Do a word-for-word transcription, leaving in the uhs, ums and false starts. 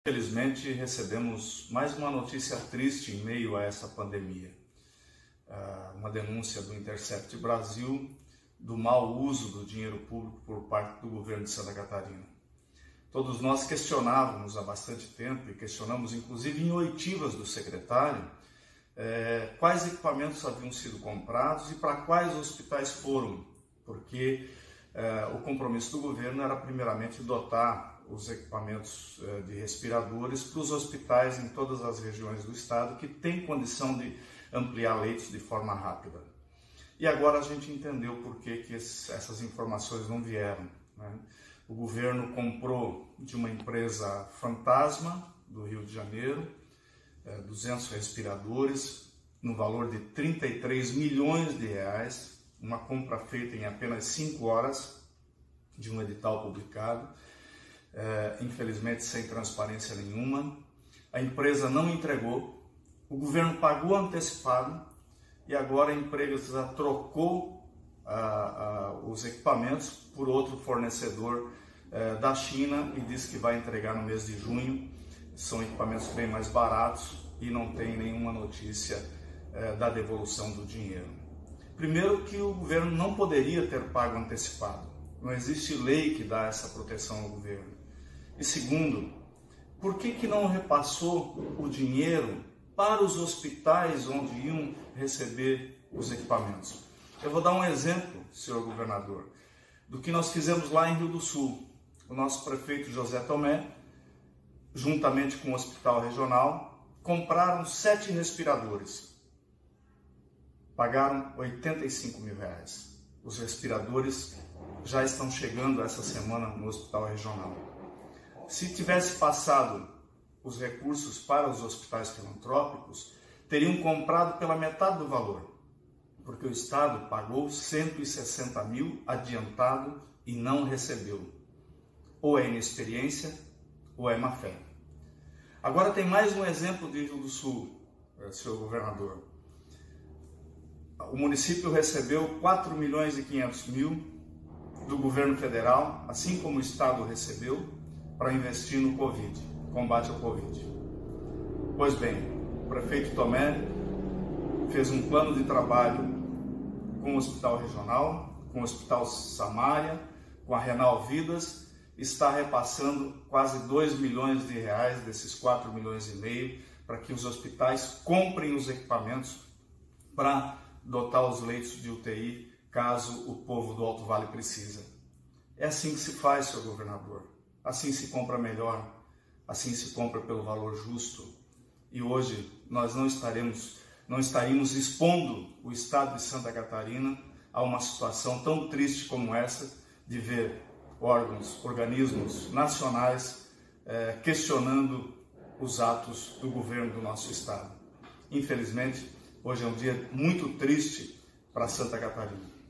Infelizmente, recebemos mais uma notícia triste em meio a essa pandemia. Uma denúncia do Intercept Brasil do mau uso do dinheiro público por parte do governo de Santa Catarina. Todos nós questionávamos há bastante tempo, e questionamos inclusive em oitivas do secretário, eh, quais equipamentos haviam sido comprados e para quais hospitais foram, porque eh, o compromisso do governo era primeiramente dotar os equipamentos de respiradores para os hospitais em todas as regiões do estado que têm condição de ampliar leitos de forma rápida. E agora a gente entendeu por que, que essas informações não vieram, né? O governo comprou de uma empresa fantasma do Rio de Janeiro duzentos respiradores no valor de trinta e três milhões de reais, uma compra feita em apenas cinco horas de um edital publicado. É, infelizmente sem transparência nenhuma, a empresa não entregou, o governo pagou antecipado e agora a empresa trocou ah, ah, os equipamentos por outro fornecedor eh, da China e disse que vai entregar no mês de junho. São equipamentos bem mais baratos e não tem nenhuma notícia eh, da devolução do dinheiro. Primeiro, que o governo não poderia ter pago antecipado, não existe lei que dá essa proteção ao governo. E segundo, por que que não repassou o dinheiro para os hospitais onde iam receber os equipamentos? Eu vou dar um exemplo, senhor governador, do que nós fizemos lá em Rio do Sul. O nosso prefeito José Tomé, juntamente com o Hospital Regional, compraram sete respiradores. Pagaram oitenta e cinco mil reais. Os respiradores já estão chegando essa semana no Hospital Regional. Se tivesse passado os recursos para os hospitais filantrópicos, teriam comprado pela metade do valor, porque o Estado pagou cento e sessenta mil adiantado e não recebeu. Ou é inexperiência, ou é má fé. Agora tem mais um exemplo de Rio do Sul, senhor governador. O município recebeu quatro milhões e quinhentos mil do governo federal, assim como o Estado recebeu, para investir no Covid, combate ao Covid. Pois bem, o prefeito Tomé fez um plano de trabalho com o Hospital Regional, com o Hospital Samaria, com a Renal Vidas, está repassando quase dois milhões de reais desses quatro milhões e meio para que os hospitais comprem os equipamentos para dotar os leitos de U T I caso o povo do Alto Vale precisa. É assim que se faz, senhor governador. Assim se compra melhor, assim se compra pelo valor justo. E hoje nós não estaremos, não estaríamos expondo o estado de Santa Catarina a uma situação tão triste como essa, de ver órgãos, organismos nacionais eh, questionando os atos do governo do nosso estado. Infelizmente, hoje é um dia muito triste para Santa Catarina.